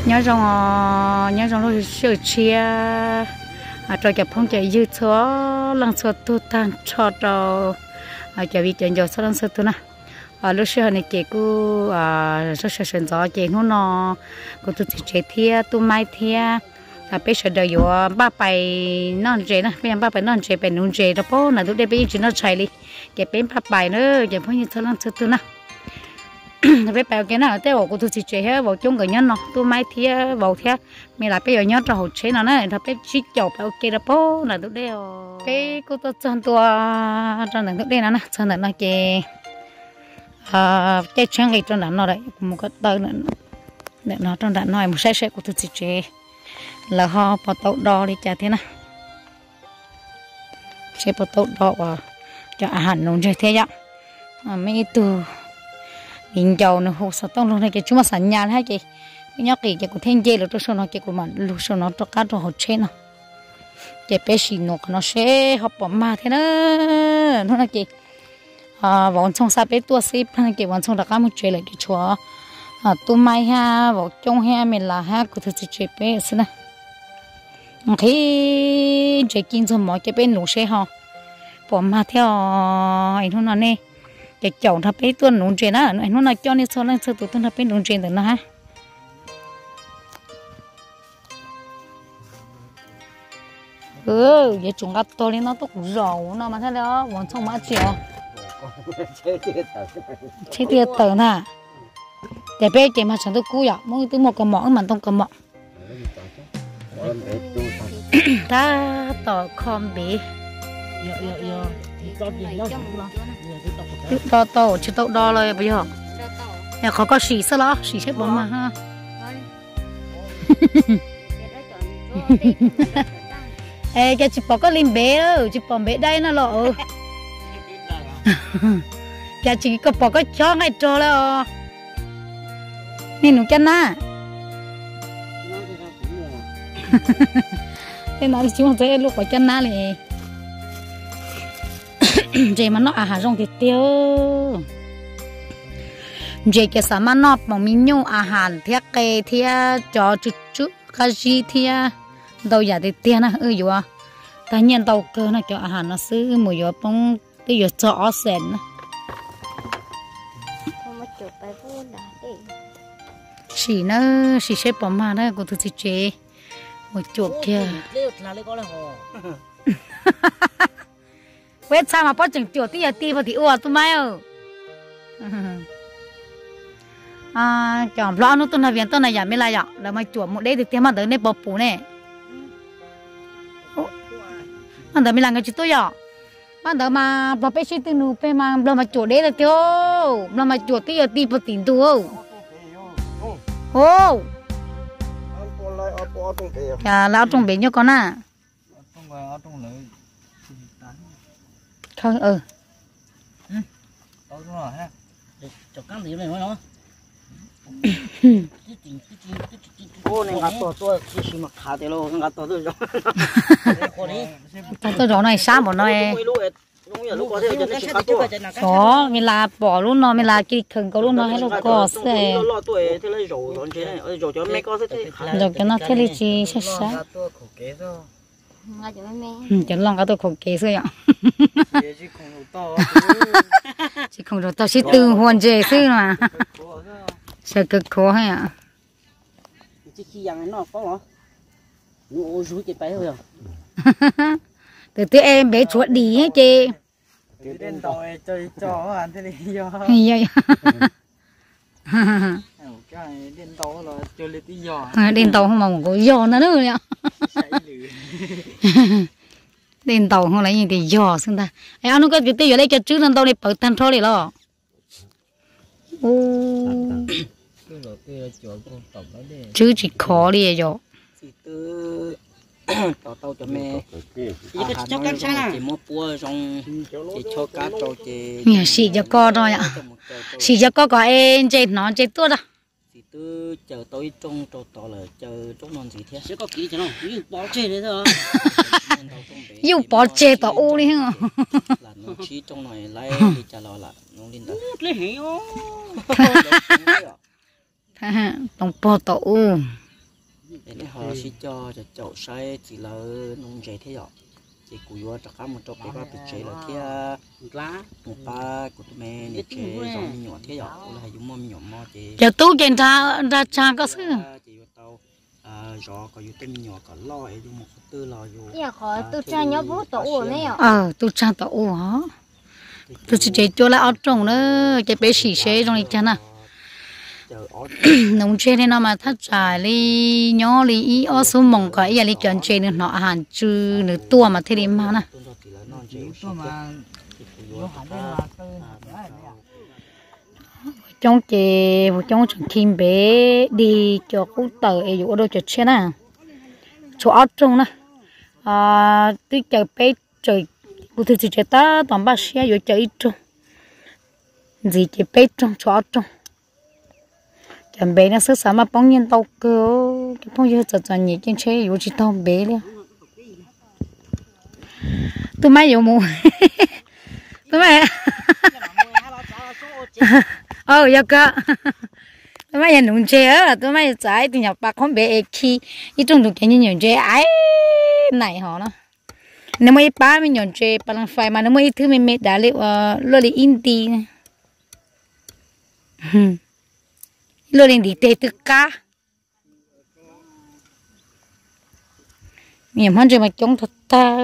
nhớ rằng rồi sửa chia cho cái phong cái dư chúa lần sau tu tan cho cái việc chuyện giờ sau lần sau tu na lúc xưa này cái cô rất là sẵn gió cái nó cô tu chỉ thia tu mai thia bây giờ đời yo ba bài non chế nè bây giờ ba bài non chế bên non chế đó po là tụi đây bây giờ nó chạy đi cái bên ba bài nữa cái phong như sau lần sau tu na bây giờ cái nào tới cô tu chỉ chế hết vào chung cái nhân nó tu mai thia vào thia mình lại bây giờ nhớ cho hậu chế nó này nó bây chỉ chọc ok đó po là tụi đây cái cô tu chọn tua trong này tụi đây nè chọn này nó cái chân cái trong đó nó đấy một cái tơ nữa để nó trong đó nói một xe của tôi chỉ là họ bắt tàu đo đi chả thế nào xe bắt tàu đo và cho hẳn nông chơi thế ạ mấy từ mình giàu nó hồ sơ tông luôn này cái chúng mà sẵn nhà hay cái nhóc cái của thiên dê là tôi số nó cái của mình lúc số nó cho cá cho họ chơi nó cái bé xì nó sẽ học bỏ mà thế nữa nó là cái bọn trong sa bé tua xếp cái bọn trong đặc cá một chơi lại cái chúa tu mai ha bọn trong ha mình là ha của tôi chơi bé xin nè khi chơi kinh doanh mọi cái bên nụ xe họ bỏ mà theo anh nó nói nè cái chậu tháp bé tuần nụ chơi đó anh nó nói cho nên sau này sau tụi tôi tháp bé nụ chơi được nó ha vậy chúng ta tôi lên nó tốt rầu nó mà thế đó bọn trong má chiều chế tiệt tờ nè để bé chị mà chẳng tôi cúi à mỗi thứ một cái mỏng mà không cái mỏng ta tờ con bị to chỉ tàu đo rồi bây giờ nhà khó có xì sao đó xì xếp bóng mà ha ê cái chị bỏ có lim bé đâu chị bỏ bé đây nó lộ cái chị có bỏ cái chó ngay trò đó nên nó chân á thế nói chứ không thấy lúc có chân á này vậy mà nó hà rong thì tiêu vậy cái sao mà nó bằng mình nhung hàn thiệt cái thiệt cho chút cái gì thiệt đâu giờ thì tiền á dù ta nhận đầu cơ nó cho hàn nó xứ mùi gió bông cái gió cho sen xì nó xì xếp bỏ mà đó của tôi chế một chuột kia quét sao mà bắt chừng chuột tí vào thì ua tôi mai chọn lo nó tôi nói viện tôi này giả mới là vậy là mà chuột một đấy thì tiền mà tới đây bọc phủ này mà tới mình làm cái chuyện tôi vậy mà tới mà bọc bé xí từ nụ bé mà mà chuột đấy là tiêu mà chuột tí vào tiền tu ô à lão trong bể nhớ con à không cho cắn gì này nó ô này ngắt tôi chỉ mà khá thế luôn ngắt tôi rồi tôi rõ này sao bọn nó có mình là bỏ luôn nó mình là cái khẩn có luôn nó hay là có sẽ rồi cái nó thế là chi sẽ sao chẳng lòng cái tôi khổ kế xưa ạ chỉ không được tao chỉ từ hoàn chế xưa mà sẽ cực khó hay ạ từ từ em bé chuột đi hết chị đến tàu chơi cho anh thế này do cái đến tàu là chơi lấy tí giò đến tàu không mà có giò nữa nữa ạ đến tàu không lấy gì thì giò xem ta anh nó có cái tí ở đây cho trước lên tàu này bật thành thôi đi lo chứ chỉ khó đi rồi tàu cho mẹ cho cá cha chỉ mua bùa xong chỉ cho cá cho chị xì cho con thôi ạ xì cho con có em chơi nó chơi tốt à thì tôi chờ tôi trong trâu to là chờ trong non gì thế sẽ có kỹ cho nó yêu bỏ chơi đấy thôi yêu bỏ chơi tao ô đi hả là nó chỉ trong này lấy đi trả lo là nó lên đó tổng bỏ tao ô để họ sẽ cho chậu sai chỉ là nông chế thế rồi chỉ cùi vô cho cá một chỗ cái ba bị chế là thế lá một ba của tụi mẹ để chế rồi mình nhỏ thế rồi là dùng mò nhỏ mò chế giờ tu trên ra cha có sư chỉ tàu gió có dùng tên nhỏ có lo ấy dùng một tư lo dùng giờ khỏi tu cha nhớ bố tổ ổn đấy tu cha tổ hả tu chỉ chế cho là ở trong nữa cái bé xì xế trong này chăng à nông chế nên nó mà thắt trái li nhỏ li ý ở số mỏng cái giờ li chọn chế nên nó hàng chư nửa tua mà thế đi mà nè trong chế trong trường kim bé đi cho cú tờ ấy dụ đâu cho chết nè chỗ ở trong nè tôi chờ bé trời cụ thể chỉ ta toàn bác sĩ dụ chờ ít trong gì chỉ bé trong chỗ ở trong chẳng bé nó sức sáng mà bóng nhiên tàu cơ cái bóng nhiên chợt nhảy trên xe dụ chỉ tao bé liền tôi mai dụ mù tôi mai giờ cơ tôi mai nhận đúng chơi á tôi mai trái thì nhập bạc không bé khi ít trong được cái như nhận chơi ấy này họ nó nếu mà ba mình nhận chơi bằng phải mà nếu mà thứ mình mệt đã liệu lo đi indie lo lên đi tê tự cá miệng hắn chơi mà chống thật ta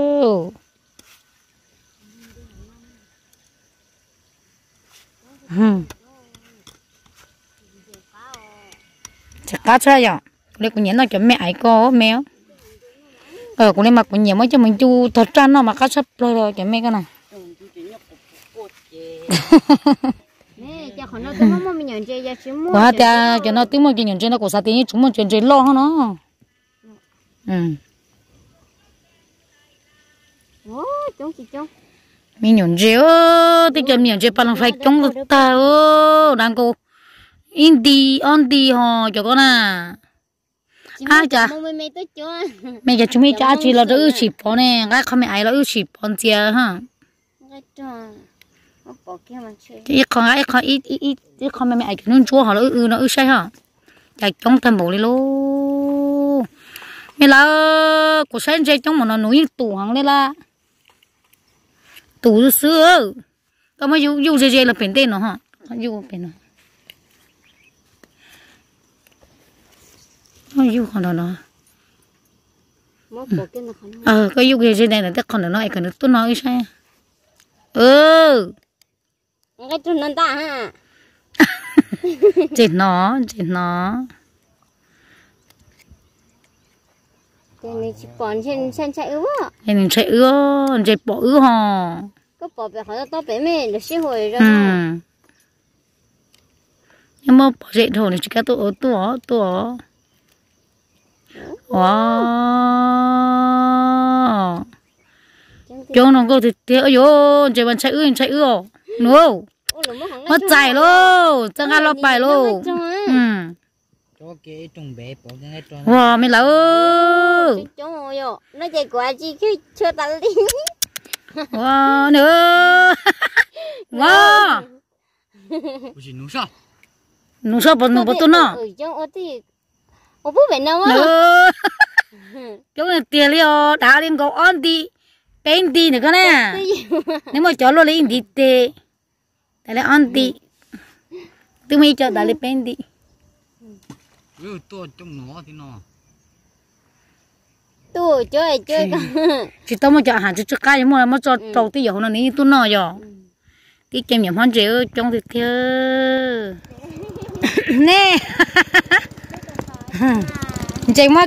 cá chơi à lấy của nhện nó cho mẹ ấy có mèo của lấy mà của nhện mới cho mình chu thật ra nó mà cá sắp rồi cho mẹ cái này quá ta cho nó tiếng một cái nhận chơi nó của sao tiếng chúng mình chơi lo hả nó mình nhận chơi thì cho mình chơi bằng phải chống được ta đang cô indie on đi ho cho con à chà mẹ cho chúng mình cha chỉ là đỡ chip bọn này cái không mẹ ai là đỡ chip bọn chia ha cái con ai con ít con mẹ ai cũng chúa họ nó sai ha chạy chống thằng bố đi luôn mẹ là của sai chạy chống mà nó nuôi tủ hàng đây là tủ xưa có mà yêu dễ là bền tên nó ha yêu bền nó yêu còn nó có yêu cái gì này là tất còn nó ai cần tôi nói sai cái chuyệnนั้นta ha chết nó cái này chỉ còn trên chạy ư á cái này chạy bỏ ư hò có bỏ về họ to bé mẹ được xí hồi rồi nhưng mà bỏ chạy thôi chỉ có tôi wow cho nó có thì ơi yo chạy bạn chạy ư no mất chạy luôn chẳng ai lo bài luôn cho cái trùng bé bỏ cái tròn wow mày lão cho yo nó chạy qua chi cái chưa ta đi wow nữa wow gì nung sao bọn nó tôi nó cho thì bố bé nào á chỗ này tiền liao đá lên cầu on đi bên đi nữa cái này nếu mà cho nó lên đi tê tại là on đi tôi mới cho đá lên bên đi tôi trong nó thì nó tôi chơi chỉ tao mới cho hàng cho cái mà cho trâu tí giờ nó ní tôi nói rồi tí kem nhầm hơn chịu trong thì theo nè chạy mất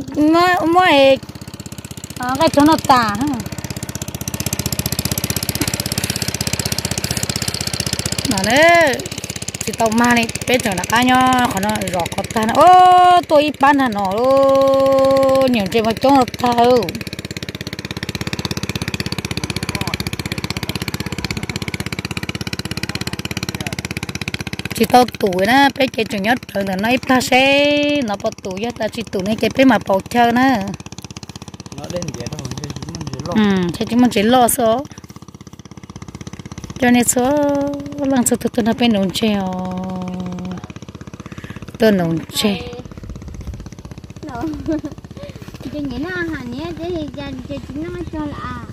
cái chỗ nó tả mà đấy thì tao mà này bây giờ là cái nhau còn nó rõ có ta ô tôi bán là nó luôn nhiều chuyện mà chỗ nó thao chỉ tao tuổi đó bé chơi chủ nhất rồi là nó ít ta sẽ nó bỏ tuổi cho ta chỉ tuổi này chơi bé mà bỏ chơi nữa nó lên vậy thôi chứ chúng mình chỉ lo số cho nên số lần sau tôi nó bên nông treo tôi nông treo Chị nghĩ nó hả nhé, thế thì chị nó cho là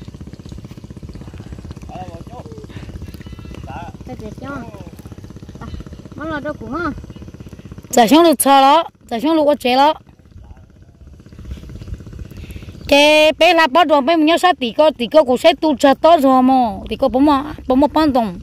để cho món là đâu cũng ngon. Giả xuống được cho đó, giả xuống lụa chế đó. Cái bé là bắt đầu bé mình nhớ sát tí có cũng sẽ tu chặt to rồi mà tí có bấm một bán đồng.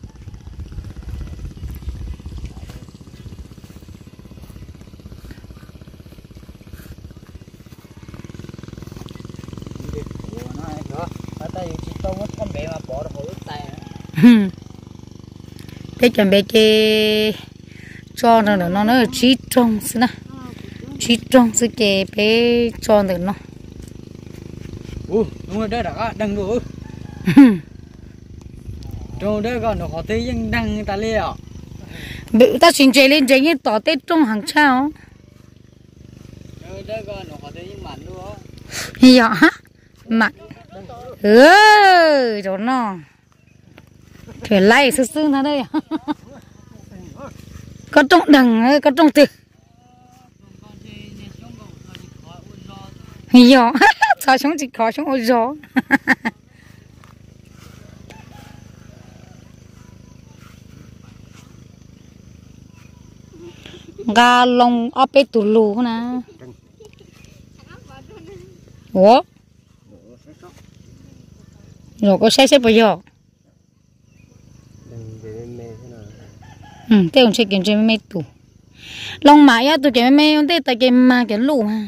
Bé chuẩn bị cái cho nó chỉ trong xí nè, chỉ trong xí cái bé cho được nó. Đúng rồi đây đã đăng đủ. Trong đây còn nó có thấy những đăng ta liền à? Bị ta xin chơi lên chơi như tỏ tết trong hàng sao. Đây còn nó có thấy những mảnh luôn. Dạ hả? Mặt. Rồi nó. Phải lay sương sương ra đây. Có trong đằng có trong tiền. Dạ. Sao chúng chỉ có chúng ôi gió. Gà lông áp bê tù lù nè. Ủa? Rồi có xe bao giờ? Thế ông sẽ kiếm cho mấy tù. Lông mãi á, tôi kiếm mấy ông thế tại kiếm mà kiếm lù mà.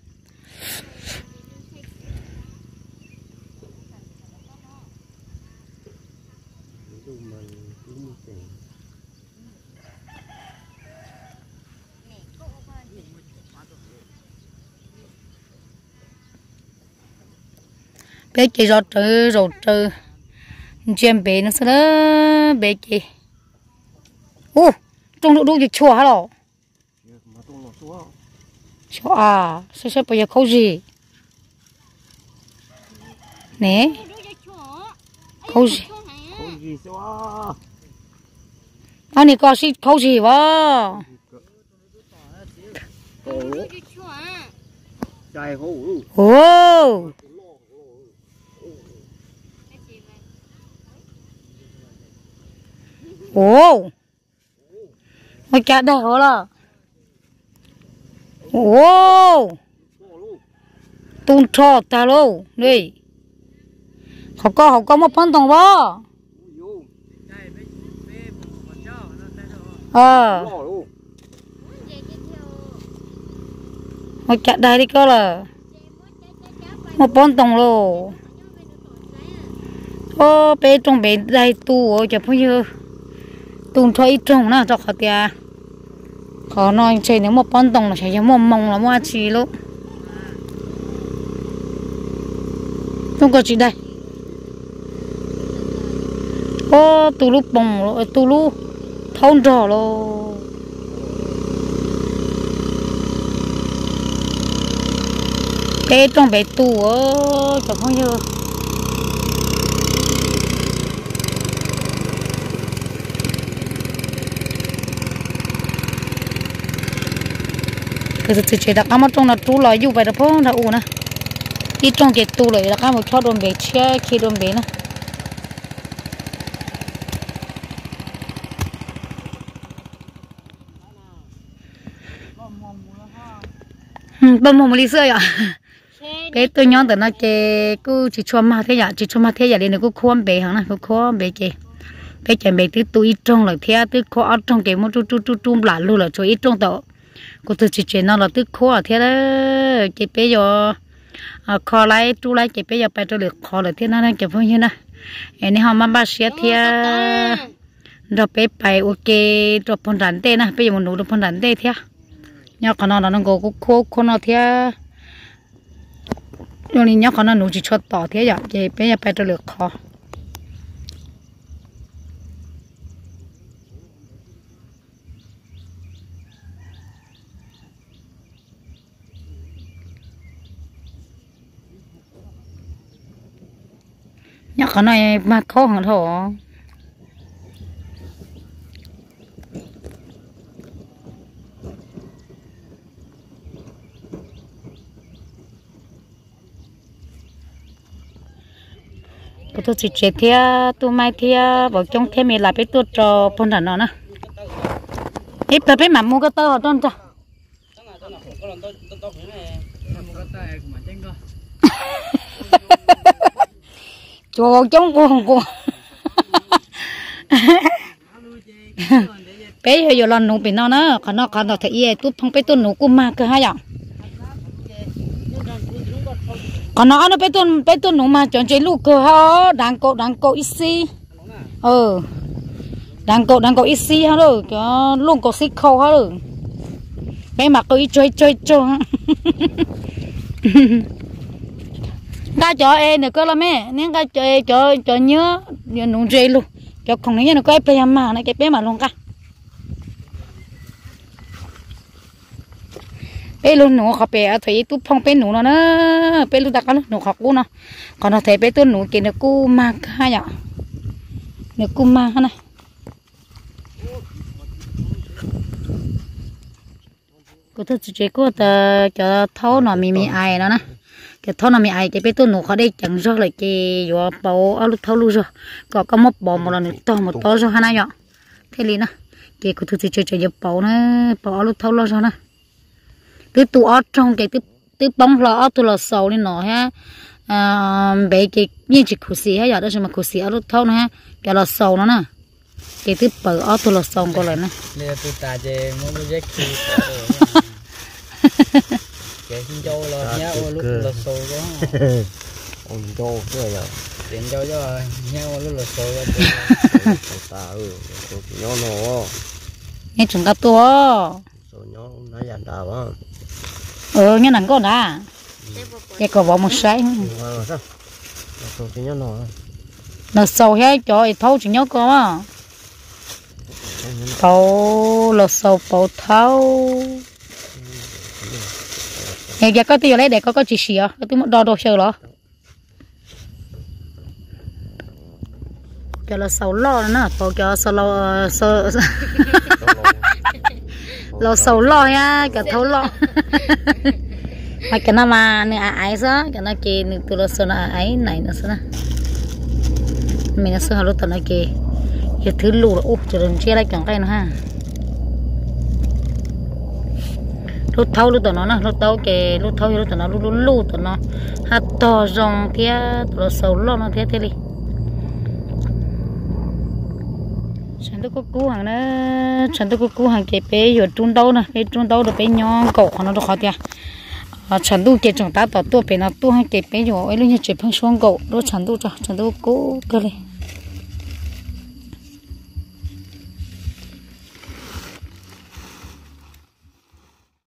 Bé chị rồi trừ chém bé nó sẽ đó bé chị trong độ gì chua hả lọ chua à sẽ bây giờ khâu gì nè khâu gì anh này có xí khâu gì vậy ồ ồ ôi chả đây hả là ồ tung trò ta luôn đi họ có một phân đồng đó ôi chả đây đi cơ là một phân đồng luôn bé trong bé đây tu ở chả bao nhiêu tung cho ít trồng nè cho họ tia họ nói chơi nếu một con đồng là chơi một mông là mua chi lúc không có gì đây tu lúc bông tu lúc thôn trò luôn bé trong bé tu ở chả bao nhiêu cái thứ chế đặc mà trong là tu lại dù vậy đó phong là u nè đi trong cái tu lại là một cho đồn bể chia khi đồn bể nè bông mồm lý xưa à bé tôi nhớ từ nó cái cứ chỉ cho mà thế giờ đi nó cứ khoan bể hả nè cứ khoan bể cái bé chạy bể từ tôi trong là thế từ khoan trong cái một chút là luôn là cho ít trong đó cô tôi chỉ nó là tức khó thế đó chị bây giờ khó lại chú lại chị bây giờ phải cho được khó là thế nào này kiểu như này anh họ mà bác sĩ thì rồi bé phải ok rồi phân rắn tê nè bây giờ mình nấu được phân rắn tê thế nhớ con nó có khó nó thế rồi nhớ con nó nấu chỉ cho tỏ thế vậy chị bây giờ phải cho được khó nhớ con này mà khó hả thổ cô tôi chỉ chế thia tôi mai thia bảo trong thêm mình lại biết tôi cho phong trần nó nè ít tập biết mà mua cái tơ ở trong cho cho chống cuồng bé giờ lần nụ bị nó nữa còn nó thấy tôi không biết tôi nụ cũng mà cơ hai ạ còn nó bé tôi nụ mà chọn chơi lú cơ ha đang cột ít xí đang cột ít xí ha rồi cái luôn cột xí khâu ha rồi bé mặc tôi chơi ta cho em nữa cơ là mẹ nên ta cho nhớ nụ chơi luôn cho không nhớ nó cái bé mà này cái bé mà luôn cả bé luôn nụ họ bé thấy tôi phong bé nụ nó nữa bé luôn ta có nụ học luôn nó còn nó thấy bé tôi nụ kia nó cu ma hai nhở nó cu ma này cô tôi chỉ cô ta cho thấu nó mì ai nó nè cái thấu nó mì ai cái bé tôi nụ họ đây chẳng rõ lại cái vừa bao áo lúc thấu luôn rồi có một bò một lần một to rồi hai này nhở thế liền nè cái cô tôi chỉ cho bao nó bao áo lúc thấu rồi nè từ tụ ở trong cái từ bóng lọ từ lọ sầu lên nọ ha bé cái như chỉ khử xì hay giờ đó mà khử xì ở lúc thâu nữa cái lọ sầu nó nè cái từ bờ ở từ lọ sầu có lại nè nên tôi ta chơi muốn bây giờ khi cái xin châu là nhá lúc lọ sầu đó ông châu cái rồi tiền châu cho nhá lúc lọ sầu đó ta nhỏ nó nghe chúng ta to nhỏ nó dàn đào như nắng con đã cái có bỏ một sấy nó sầu hết cho thâu chỉ nhớ có thâu là sầu bầu thâu này giờ có tiêu lấy để có chỉ xỉa cái tôi đo đồ sờ đó cho là sầu lo nữa bầu cho sầu lo lo sầu lo nha cái thâu lo mà cái nào mà nè ấy sao cái nào kia nè từ lo sầu là ấy này nó sao mình nó sầu lúc tao nói kia giờ thứ lù là úp cho đừng chia lại chẳng cái nữa ha lúc thâu lúc tao nó lúc thâu cái lúc thâu lúc tao nó lúc lù tao nó hạt to rong kia từ lo sầu lo nó thế điฉันต้องกู้ห่างนะฉันต้องกู้ห่างเก็บไปอยู่จุนเต้านะไปจุนเต้าเดี๋ยวไปย้อนเกาะของเราตัวเขาเดียวฉันต้องเก็บจงตาต่อตัวไปนะตัวให้เก็บไปอยู่ไอ้เรื่องเจ็บเพิ่งช่วงเกาะรถฉันต้องกู้กันเลย